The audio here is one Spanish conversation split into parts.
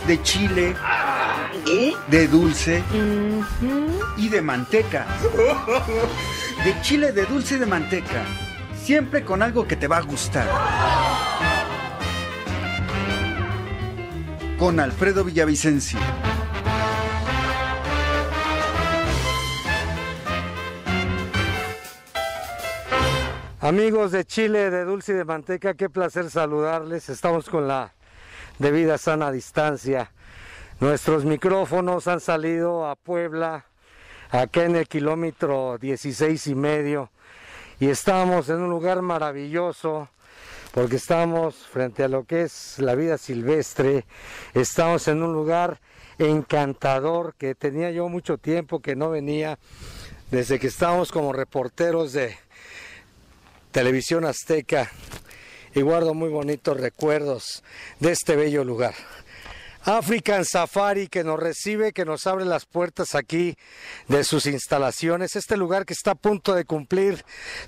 de chile, de dulce y de manteca. De chile, de dulce y de manteca. Siempre con algo que te va a gustar. Con Alfredo Villavicencio. Amigos de Chile, de Dulce y de Manteca, qué placer saludarles. Estamos con la debida sana distancia. Nuestros micrófonos han salido a Puebla, acá en el kilómetro 16,5, y estamos en un lugar maravilloso, porque estamos frente a lo que es la vida silvestre. Estamos en un lugar encantador, que tenía yo mucho tiempo que no venía, desde que estábamos como reporteros de Televisión Azteca, y guardo muy bonitos recuerdos de este bello lugar. African Safari, que nos recibe, que nos abre las puertas aquí de sus instalaciones. Este lugar que está a punto de cumplir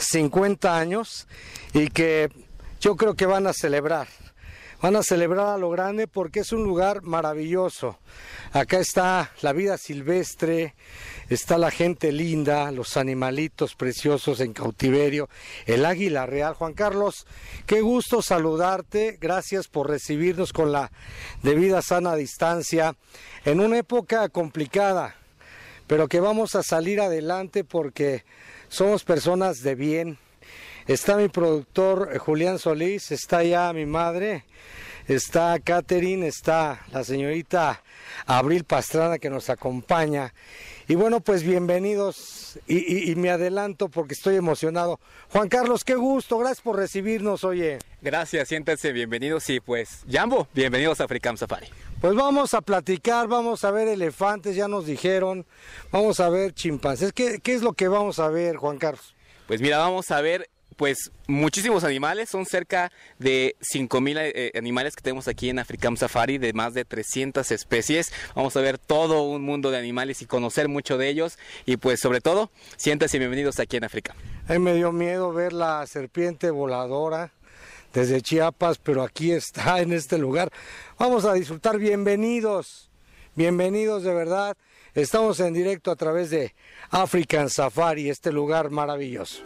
50 años y que yo creo que van a celebrar. Van a celebrar a lo grande porque es un lugar maravilloso. Acá está la vida silvestre, está la gente linda, los animalitos preciosos en cautiverio, el águila real. Juan Carlos, qué gusto saludarte, gracias por recibirnos con la debida sana distancia en una época complicada, pero que vamos a salir adelante porque somos personas de bien. Está mi productor Julián Solís, está ya mi madre, está Catherine, está la señorita Abril Pastrana que nos acompaña. Y bueno, pues bienvenidos y me adelanto porque estoy emocionado. Juan Carlos, qué gusto, gracias por recibirnos, oye. Gracias, siéntense bienvenidos y pues, Jambo, bienvenidos a African Safari. Pues vamos a platicar, vamos a ver elefantes, ya nos dijeron, vamos a ver chimpancés. ¿Qué es lo que vamos a ver, Juan Carlos? Pues mira, vamos a ver pues muchísimos animales, son cerca de 5,000 animales que tenemos aquí en African Safari, de más de 300 especies. Vamos a ver todo un mundo de animales y conocer mucho de ellos, y pues sobre todo, siéntanse bienvenidos aquí en África. A mí me dio miedo ver la serpiente voladora desde Chiapas, pero aquí está en este lugar. Vamos a disfrutar, bienvenidos, bienvenidos de verdad. Estamos en directo a través de African Safari, este lugar maravilloso.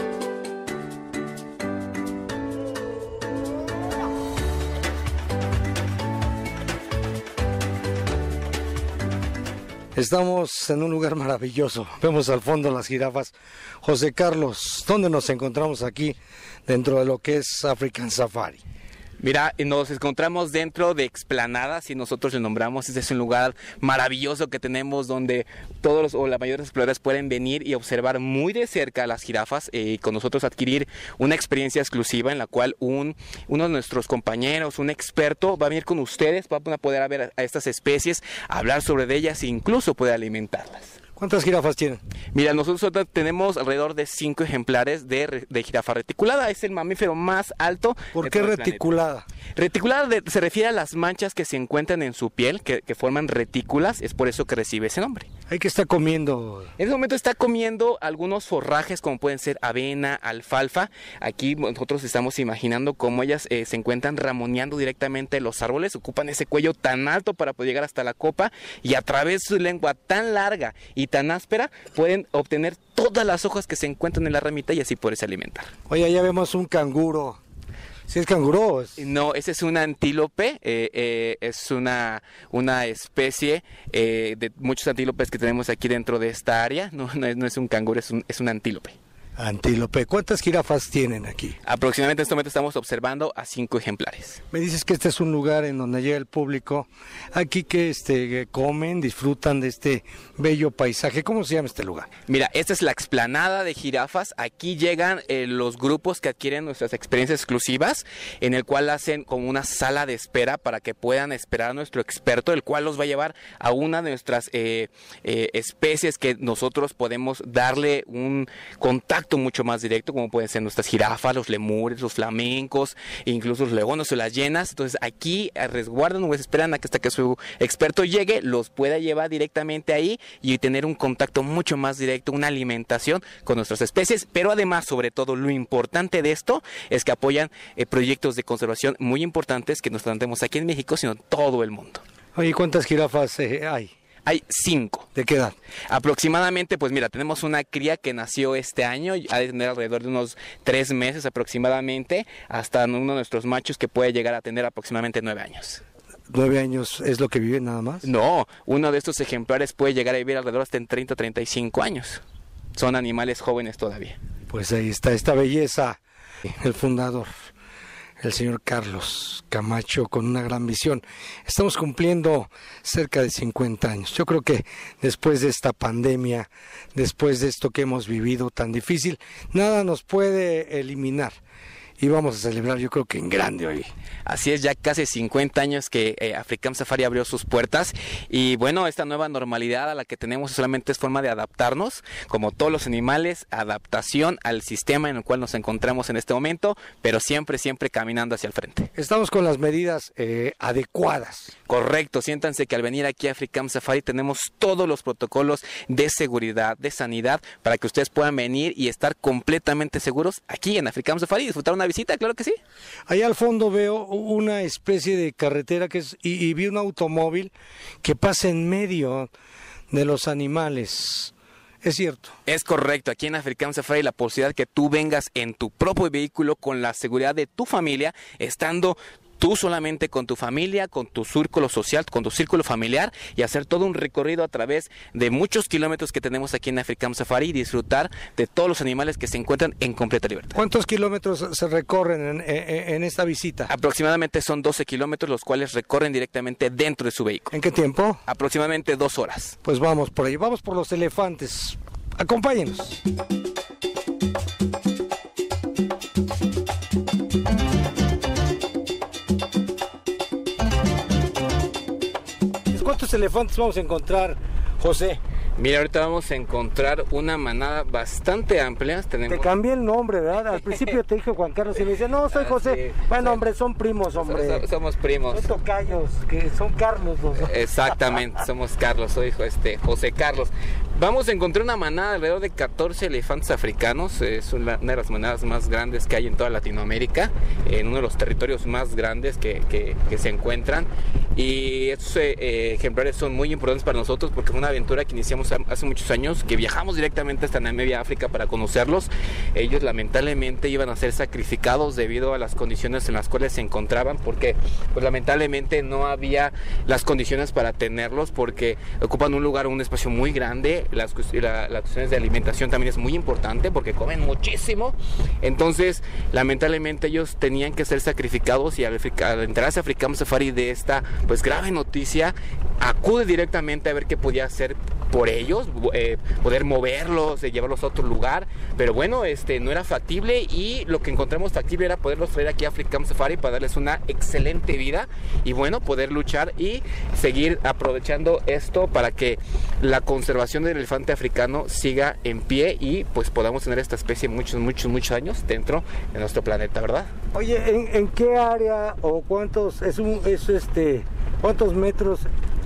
Estamos en un lugar maravilloso, vemos al fondo las jirafas. José Carlos, ¿dónde nos encontramos aquí dentro de lo que es African Safari? Mira, nos encontramos dentro de explanadas, y nosotros le nombramos. Este es un lugar maravilloso que tenemos donde todos o la mayoría de los exploradores pueden venir y observar muy de cerca a las jirafas, y con nosotros adquirir una experiencia exclusiva en la cual uno de nuestros compañeros, un experto, va a venir con ustedes, va a poder ver a estas especies, hablar sobre ellas e incluso poder alimentarlas. ¿Cuántas jirafas tienen? Mira, nosotros tenemos alrededor de 5 ejemplares de jirafa reticulada. Es el mamífero más alto. ¿Por qué reticulada? Reticulada se refiere a las manchas que se encuentran en su piel, que forman retículas. Es por eso que recibe ese nombre. ¿Hay que está comiendo? En este momento está comiendo algunos forrajes, como pueden ser avena, alfalfa. Aquí nosotros estamos imaginando cómo ellas se encuentran ramoneando directamente los árboles. Ocupan ese cuello tan alto para poder llegar hasta la copa, y a través de su lengua tan larga y tan áspera pueden obtener todas las hojas que se encuentran en la ramita y así poderse alimentar. Oye, ya vemos un canguro. ¿Sí es canguro? No, ese es un antílope, es una especie de muchos antílopes que tenemos aquí dentro de esta área. No es un canguro, es un antílope. Antílope. ¿Cuántas jirafas tienen aquí? Aproximadamente en este momento estamos observando a 5 ejemplares. Me dices que este es un lugar en donde llega el público, aquí que comen, disfrutan de este bello paisaje. ¿Cómo se llama este lugar? Mira, esta es la explanada de jirafas. Aquí llegan los grupos que adquieren nuestras experiencias exclusivas, en el cual hacen como una sala de espera para que puedan esperar a nuestro experto, el cual los va a llevar a una de nuestras especies que nosotros podemos darle un contacto mucho más directo, como pueden ser nuestras jirafas, los lemures, los flamencos, incluso los leones o las hienas. Entonces aquí resguardan o esperan a que hasta que su experto llegue, los pueda llevar directamente ahí y tener un contacto mucho más directo, una alimentación con nuestras especies. Pero además, sobre todo, lo importante de esto es que apoyan proyectos de conservación muy importantes que no solamente tenemos aquí en México, sino en todo el mundo. Oye, ¿cuántas jirafas hay? Hay 5. ¿De qué edad? Aproximadamente, pues mira, tenemos una cría que nació este año, ha de tener alrededor de unos 3 meses aproximadamente, hasta uno de nuestros machos que puede llegar a tener aproximadamente 9 años. 9 años es lo que viven nada más. No, uno de estos ejemplares puede llegar a vivir alrededor hasta en 30 o 35 años. Son animales jóvenes todavía. Pues ahí está esta belleza, el fundador, el señor Carlos Camacho, con una gran visión. Estamos cumpliendo cerca de 50 años. Yo creo que después de esta pandemia, después de esto que hemos vivido tan difícil, nada nos puede eliminar. Y vamos a celebrar, yo creo que en grande hoy. Así es, ya casi 50 años que Africam Safari abrió sus puertas y bueno, esta nueva normalidad a la que tenemos solamente es forma de adaptarnos, como todos los animales, adaptación al sistema en el cual nos encontramos en este momento, pero siempre caminando hacia el frente. Estamos con las medidas adecuadas. Correcto, siéntanse que al venir aquí a Africam Safari tenemos todos los protocolos de seguridad, de sanidad, para que ustedes puedan venir y estar completamente seguros aquí en Africam Safari y disfrutar una visita, claro que sí. Allá al fondo veo una especie de carretera que es y vi un automóvil que pasa en medio de los animales. ¿Es cierto? Es correcto, aquí en Africam Safari la posibilidad que tú vengas en tu propio vehículo con la seguridad de tu familia, estando tú solamente con tu familia, con tu círculo social, con tu círculo familiar y hacer todo un recorrido a través de muchos kilómetros que tenemos aquí en Africam Safari y disfrutar de todos los animales que se encuentran en completa libertad. ¿Cuántos kilómetros se recorren en esta visita? Aproximadamente son 12 kilómetros, los cuales recorren directamente dentro de su vehículo. ¿En qué tiempo? Aproximadamente 2 horas. Pues vamos por ahí, vamos por los elefantes. Acompáñenos. ¿Cuántos elefantes vamos a encontrar, José? Mira, ahorita vamos a encontrar una manada bastante amplia. Te cambié el nombre, ¿verdad? Al principio te dije Juan Carlos y me dice, no, soy José. Sí, bueno, hombre, son primos, hombre. Somos primos. Son tocayos, que son Carlos. ¿No? Exactamente, somos Carlos, soy José Carlos. Vamos a encontrar una manada de alrededor de 14 elefantes africanos. Es una de las manadas más grandes que hay en toda Latinoamérica, en uno de los territorios más grandes que se encuentran. Y estos ejemplares son muy importantes para nosotros porque fue una aventura que iniciamos hace muchos años, que viajamos directamente hasta Namibia, África, para conocerlos. Ellos lamentablemente iban a ser sacrificados debido a las condiciones en las cuales se encontraban, porque pues lamentablemente no había las condiciones para tenerlos, porque ocupan un lugar, un espacio muy grande. Las cuestiones de alimentación también es muy importante porque comen muchísimo. Entonces lamentablemente ellos tenían que ser sacrificados y al enterarse Africam Safari de esta pues grave noticia, acude directamente a ver qué podía hacer por ellos, poder moverlos, llevarlos a otro lugar, pero bueno, no era factible y lo que encontramos factible era poderlos traer aquí a Africam Safari para darles una excelente vida y bueno, poder luchar y seguir aprovechando esto para que la conservación del elefante africano siga en pie y pues podamos tener esta especie muchos años dentro de nuestro planeta, ¿verdad? Oye, ¿en qué área o cuántos cuántos metros?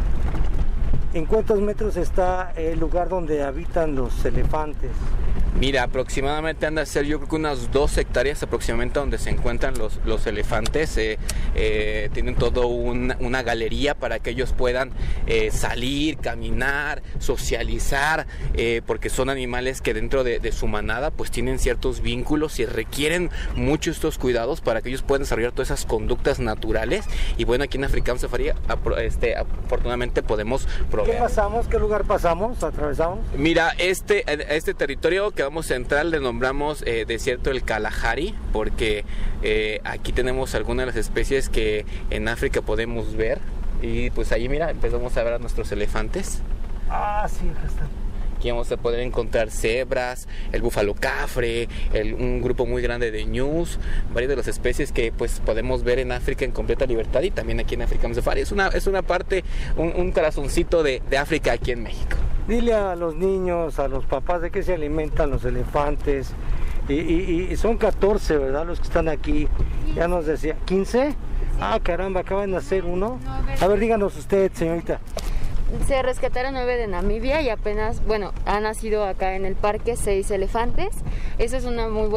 ¿En cuántos metros está el lugar donde habitan los elefantes? Mira, aproximadamente anda a ser yo creo que unas 2 hectáreas aproximadamente donde se encuentran los elefantes. Tienen todo una galería para que ellos puedan salir, caminar, socializar, porque son animales que dentro de su manada pues tienen ciertos vínculos y requieren mucho estos cuidados para que ellos puedan desarrollar todas esas conductas naturales. Y bueno, aquí en Africam Safari afortunadamente podemos proveer. ¿Qué pasamos? ¿Qué lugar pasamos? ¿Atravesamos? Mira, este territorio que vamos a entrar le nombramos desierto del Kalahari, porque aquí tenemos algunas de las especies que en África podemos ver y pues ahí mira, empezamos a ver a nuestros elefantes. Ah, sí, acá están. Aquí vamos a poder encontrar cebras, el búfalo cafre, un grupo muy grande de ñus, varias de las especies que pues podemos ver en África en completa libertad y también aquí en Africam Safari. Es una parte, un corazoncito de África aquí en México. Dile a los niños, a los papás, de qué se alimentan los elefantes. Y son 14, ¿verdad? Los que están aquí. Ya nos decía, ¿15? Ah, caramba, acaban de nacer uno. A ver, díganos usted, señorita. Se rescataron 9 de Namibia y apenas, bueno, han nacido acá en el parque 6 elefantes. Eso es un muy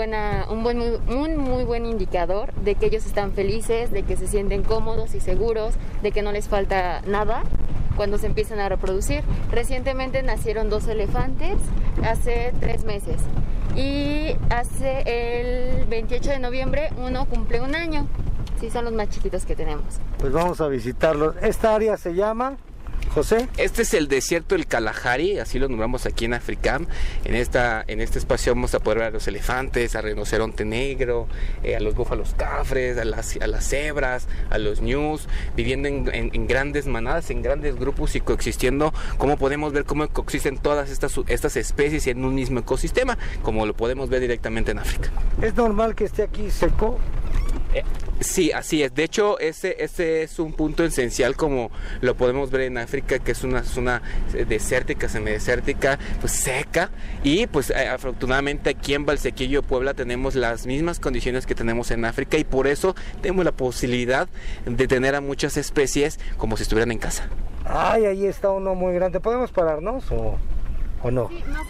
buen indicador de que ellos están felices, de que se sienten cómodos y seguros, de que no les falta nada cuando se empiezan a reproducir. Recientemente nacieron 2 elefantes hace 3 meses y hace el 28 de noviembre uno cumple 1 año. Sí, son los más chiquitos que tenemos. Pues vamos a visitarlos. Esta área se llama, José. Este es el desierto del Kalahari, así lo nombramos aquí en Africam. En este espacio vamos a poder ver a los elefantes, al rinoceronte negro, a los búfalos cafres, a las cebras, a los ñus, viviendo en grandes manadas, en grandes grupos y coexistiendo. Como podemos ver cómo coexisten todas estas especies en un mismo ecosistema, como lo podemos ver directamente en África. ¿Es normal que esté aquí seco? Sí, así es. De hecho, ese es un punto esencial, como lo podemos ver en África, que es una zona desértica, semidesértica, pues seca. Y pues afortunadamente aquí en Valsequillo, Puebla, tenemos las mismas condiciones que tenemos en África y por eso tenemos la posibilidad de tener a muchas especies como si estuvieran en casa. Ay, ahí está uno muy grande. ¿Podemos pararnos o no?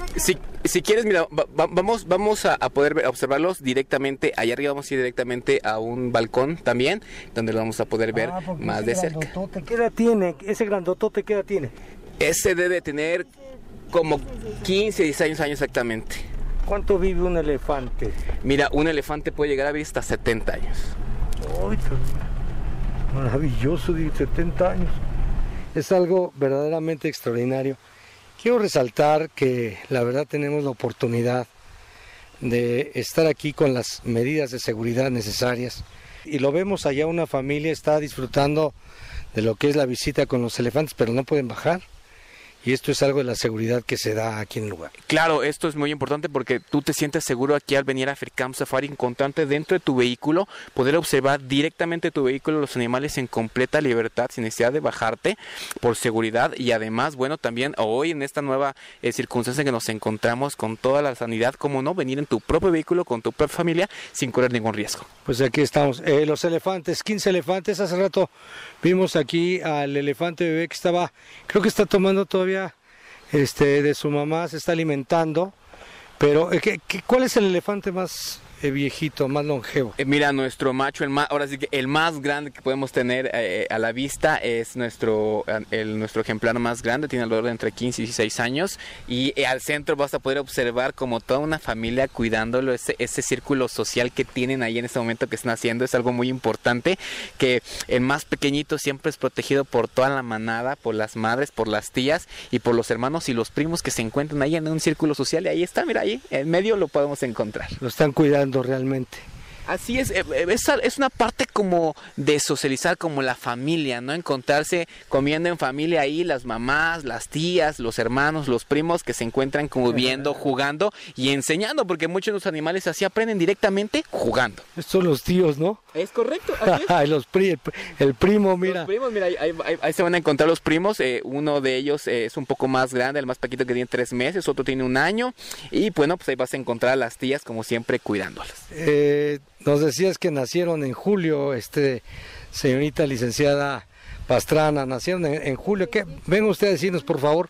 Si quieres, mira, vamos a poder observarlos directamente. Allá arriba vamos a ir directamente a un balcón también, donde lo vamos a poder ver más de cerca. ¿Qué edad tiene? Ese grandotote, ¿qué edad tiene? Ese debe tener como 15, 16 años exactamente. ¿Cuánto vive un elefante? Mira, un elefante puede llegar a vivir hasta 70 años. ¡Ay, maravilloso! 70 años. Es algo verdaderamente extraordinario. Quiero resaltar que la verdad tenemos la oportunidad de estar aquí con las medidas de seguridad necesarias y lo vemos allá, una familia está disfrutando de lo que es la visita con los elefantes, pero no pueden bajar. Y esto es algo de la seguridad que se da aquí en el lugar. Claro, esto es muy importante porque tú te sientes seguro aquí al venir a Africam Safari, encontrarte dentro de tu vehículo, poder observar directamente tu vehículo los animales en completa libertad, sin necesidad de bajarte, por seguridad. Y además, bueno, también hoy en esta nueva circunstancia que nos encontramos con toda la sanidad, cómo no, venir en tu propio vehículo con tu propia familia sin correr ningún riesgo. Pues aquí estamos, los elefantes, 15 elefantes. Hace rato vimos aquí al elefante bebé que estaba, creo que está tomando todavía de su mamá, se está alimentando, pero ¿cuál es el elefante más viejito, más longevo? Mira, nuestro macho, ahora sí que el más grande que podemos tener a la vista es nuestro ejemplar más grande, tiene alrededor de entre 15 y 16 años, y al centro vas a poder observar como toda una familia cuidándolo, ese círculo social que tienen ahí en este momento que están haciendo. Es algo muy importante, que el más pequeñito siempre es protegido por toda la manada, por las madres, por las tías y por los hermanos y los primos que se encuentran ahí en un círculo social, y ahí está, mira, ahí en medio lo podemos encontrar. Lo están cuidando realmente. Así es una parte como de socializar, como la familia, ¿no? Encontrarse comiendo en familia ahí, las mamás, las tías, los hermanos, los primos que se encuentran conviviendo, jugando y enseñando, porque muchos de los animales así aprenden directamente jugando. Estos son los tíos, ¿no? Es correcto, así es. El primo, mira. Los primos, mira, ahí se van a encontrar los primos. Uno de ellos es un poco más grande, el más pequeñito que tiene 3 meses, otro tiene 1 año. Y bueno, pues ahí vas a encontrar a las tías como siempre cuidándolas. Nos decías que nacieron en julio, señorita licenciada Pastrana, nacieron en julio. ¿Qué? Venga usted a decirnos, por favor.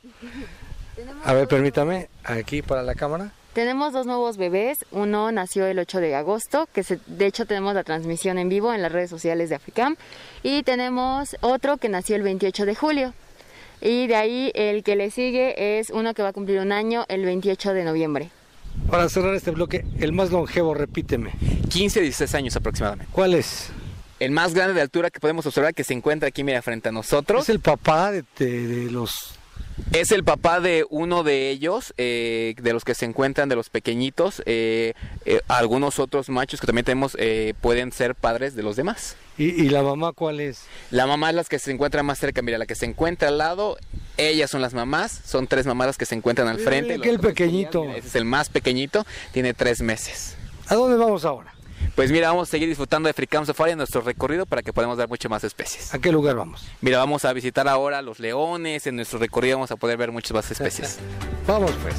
A ver, permítame, aquí para la cámara. Tenemos 2 nuevos bebés, uno nació el 8 de agosto, de hecho tenemos la transmisión en vivo en las redes sociales de Africam, y tenemos otro que nació el 28 de julio. Y de ahí el que le sigue es uno que va a cumplir 1 año el 28 de noviembre. Para cerrar este bloque, el más longevo, repíteme. 15, 16 años aproximadamente. ¿Cuál es? El más grande de altura que podemos observar, que se encuentra aquí, mira, frente a nosotros. ¿Es el papá de los...? Es el papá de uno de ellos, de los que se encuentran, de los pequeñitos. Algunos otros machos que también tenemos pueden ser padres de los demás. ¿Y la mamá cuál es? La mamá es la que se encuentra más cerca. Mira, la que se encuentra al lado, ellas son las mamás. Son 3 mamás las que se encuentran al frente. El pequeñito. Mira, ese es el más pequeñito, tiene 3 meses. ¿A dónde vamos ahora? Pues mira, vamos a seguir disfrutando de Africam Safari en nuestro recorrido para que podamos ver muchas más especies. ¿A qué lugar vamos? Mira, vamos a visitar ahora los leones. En nuestro recorrido vamos a poder ver muchas más especies. Vamos pues.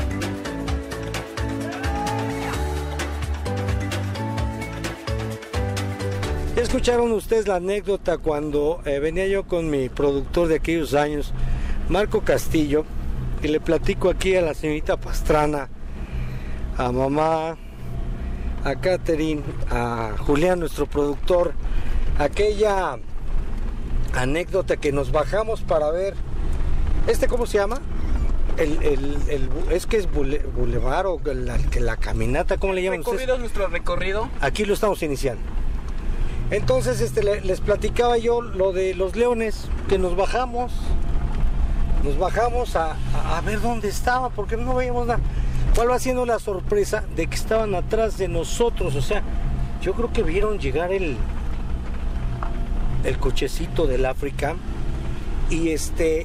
¿Ya escucharon ustedes la anécdota cuando venía yo con mi productor de aquellos años Marco Castillo, y le platico aquí a la señorita Pastrana, a mamá, a Catherine, a Julián, nuestro productor, aquella anécdota que nos bajamos para ver, ¿cómo se llama? Es que es bulevar o la caminata, ¿cómo le llaman ustedes? Nuestro recorrido. Aquí lo estamos iniciando. Entonces les platicaba yo lo de los leones, que nos bajamos a ver dónde estaba, porque no veíamos nada. ¿Cuál va siendo la sorpresa? De que estaban atrás de nosotros, o sea, yo creo que vieron llegar el cochecito del África y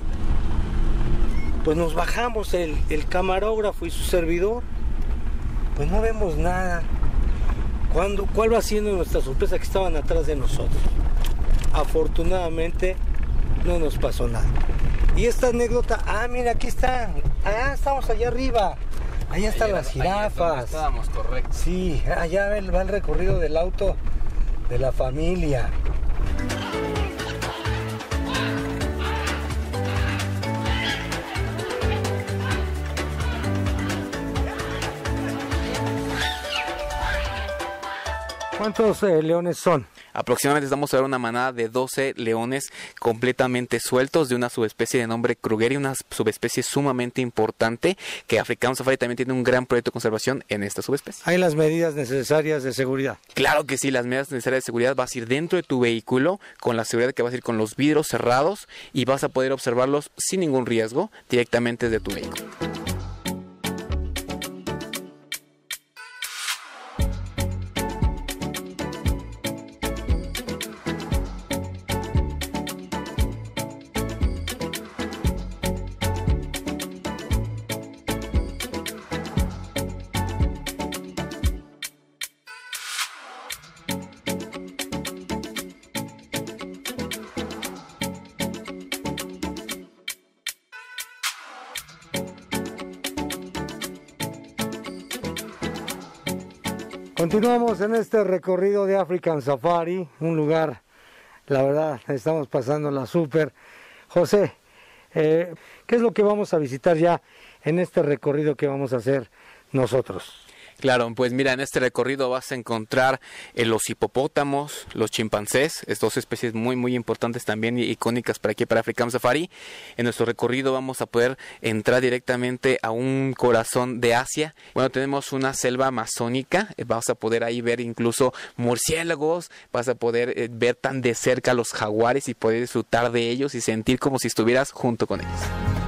pues nos bajamos, el camarógrafo y su servidor, pues no vemos nada. ¿Cuál va siendo nuestra sorpresa? Que estaban atrás de nosotros. Afortunadamente no nos pasó nada. Y esta anécdota, mira, aquí está, estamos allá arriba, allá están las jirafas. Estábamos, correcto. Sí, allá va el recorrido del auto de la familia. ¿Cuántos leones son? Aproximadamente estamos a ver una manada de 12 leones completamente sueltos de una subespecie de nombre Krugeri, una subespecie sumamente importante que Africano Safari también tiene un gran proyecto de conservación en esta subespecie. ¿Hay las medidas necesarias de seguridad? Claro que sí, las medidas necesarias de seguridad. Vas a ir dentro de tu vehículo con la seguridad de que vas a ir con los vidrios cerrados y vas a poder observarlos sin ningún riesgo directamente desde tu vehículo. Continuamos en este recorrido de African Safari, un lugar, la verdad, estamos pasándola súper. José, ¿qué es lo que vamos a visitar ya en este recorrido que vamos a hacer nosotros? Claro, pues mira, en este recorrido vas a encontrar los hipopótamos, los chimpancés, dos especies muy muy importantes también y icónicas para aquí, para African Safari. En nuestro recorrido vamos a poder entrar directamente a un corazón de Asia. Bueno, tenemos una selva amazónica, vas a poder ahí ver incluso murciélagos, vas a poder ver tan de cerca los jaguares y poder disfrutar de ellos y sentir como si estuvieras junto con ellos.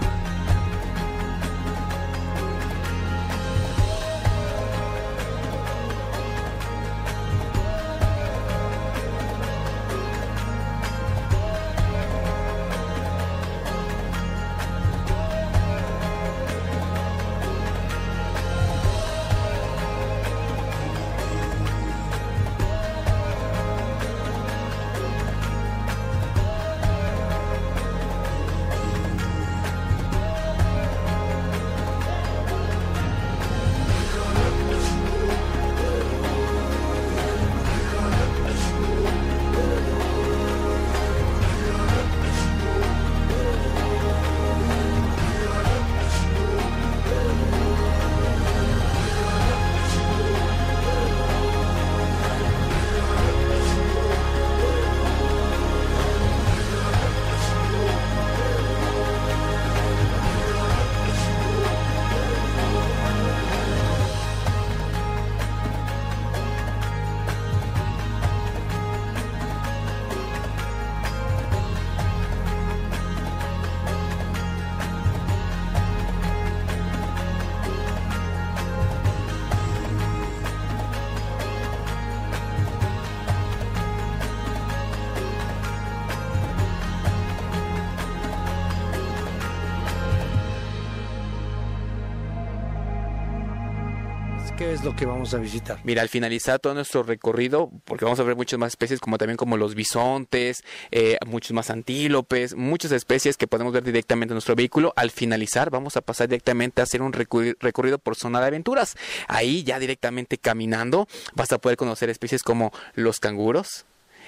¿Qué es lo que vamos a visitar? Mira, al finalizar todo nuestro recorrido, porque vamos a ver muchas más especies, como también como los bisontes, muchos más antílopes, muchas especies que podemos ver directamente en nuestro vehículo. Al finalizar vamos a pasar directamente a hacer un recorrido por zona de aventuras. Ahí ya directamente caminando vas a poder conocer especies como los canguros,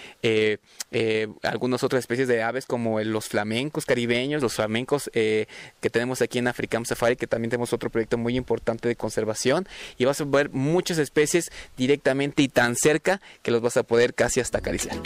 algunas otras especies de aves como los flamencos caribeños, los flamencos que tenemos aquí en Africam Safari, que también tenemos otro proyecto muy importante de conservación, y vas a ver muchas especies directamente y tan cerca que los vas a poder casi hasta acariciar.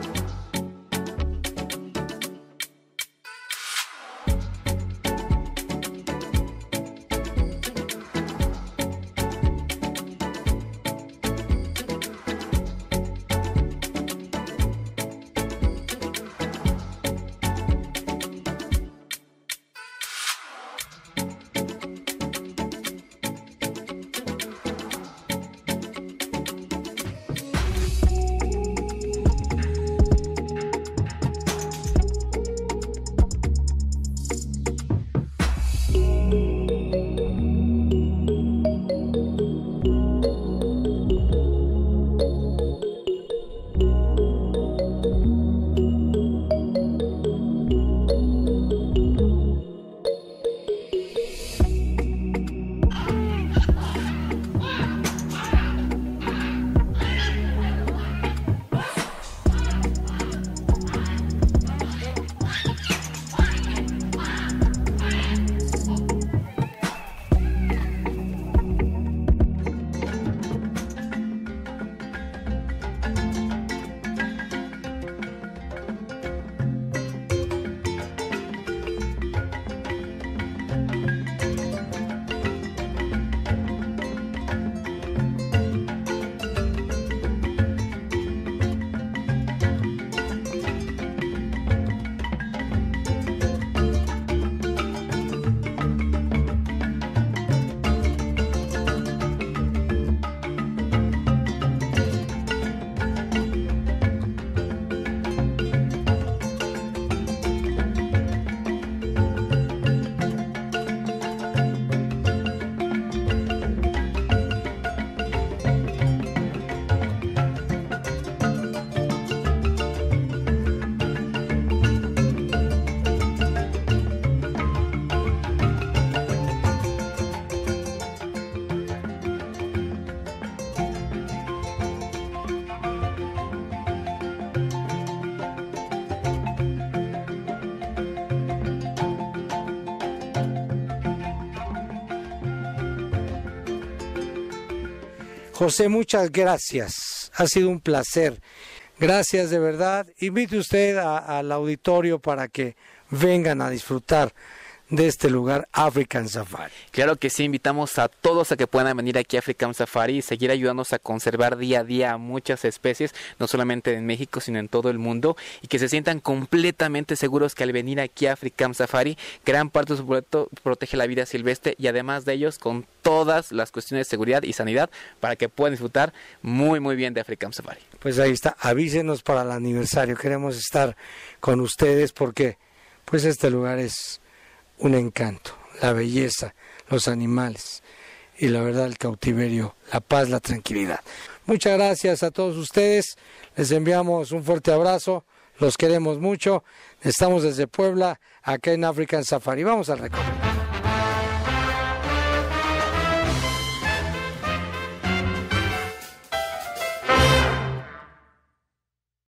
José, muchas gracias. Ha sido un placer. Gracias de verdad. Invite usted al auditorio para que vengan a disfrutar de este lugar, African Safari. Claro que sí, invitamos a todos a que puedan venir aquí a African Safari y seguir ayudándonos a conservar día a día muchas especies, no solamente en México, sino en todo el mundo, y que se sientan completamente seguros que al venir aquí a African Safari, gran parte de su proyecto protege la vida silvestre y además de ellos con todas las cuestiones de seguridad y sanidad para que puedan disfrutar muy muy bien de African Safari. Pues ahí está, avísenos para el aniversario, queremos estar con ustedes porque pues este lugar es un encanto, la belleza, los animales y la verdad el cautiverio, la paz, la tranquilidad. Muchas gracias a todos ustedes, les enviamos un fuerte abrazo, los queremos mucho, estamos desde Puebla, acá en African Safari. Vamos al recorrido.